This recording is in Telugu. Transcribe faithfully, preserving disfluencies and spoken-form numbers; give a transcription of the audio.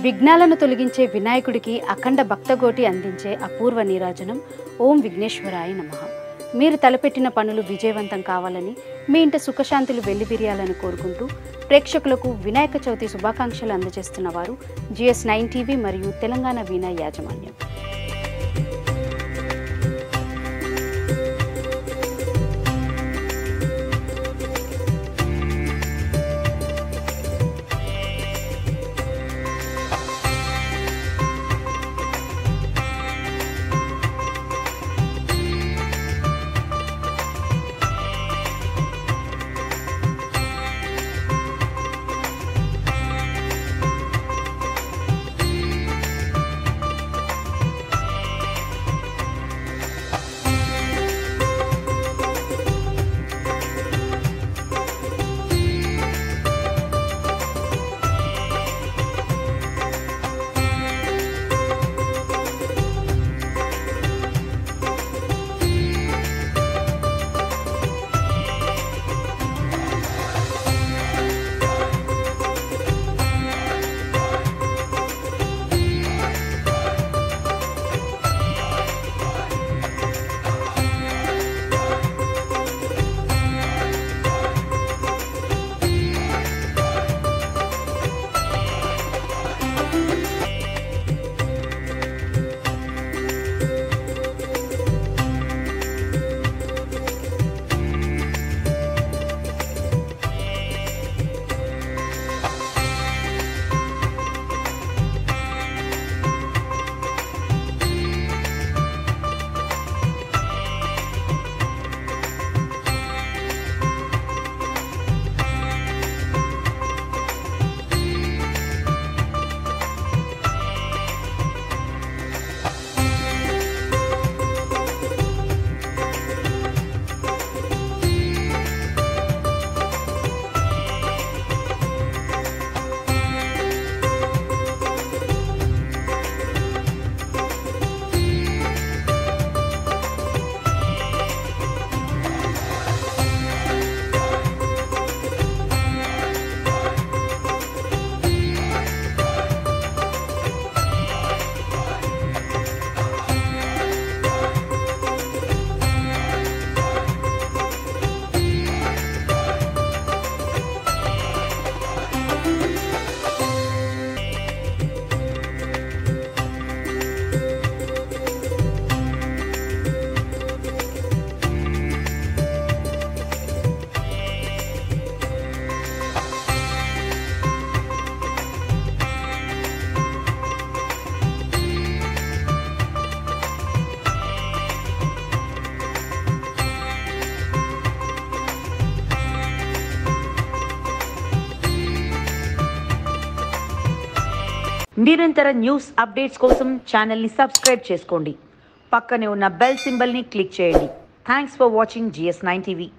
విఘ్నాలను తొలగించే వినాయకుడికి అఖండ భక్తగోటి అందించే అపూర్వ నీరాజనం ఓం విఘ్నేశ్వరాయ నమః. మీరు తలపెట్టిన పనులు విజయవంతం కావాలని, మీ ఇంట సుఖశాంతులు వెల్లివిరియాలని కోరుకుంటూ ప్రేక్షకులకు వినాయక చవితి శుభాకాంక్షలు అందజేస్తున్న వారు జిఎస్ నైన్ టీవీ మరియు తెలంగాణ వీణా యాజమాన్యం. నిరంతర న్యూస్ అప్డేట్స్ కోసం ఛానల్ని సబ్స్క్రైబ్ చేసుకోండి. పక్కనే ఉన్న బెల్ సింబల్ని క్లిక్ చేయండి. Thanks for watching GS nine TV.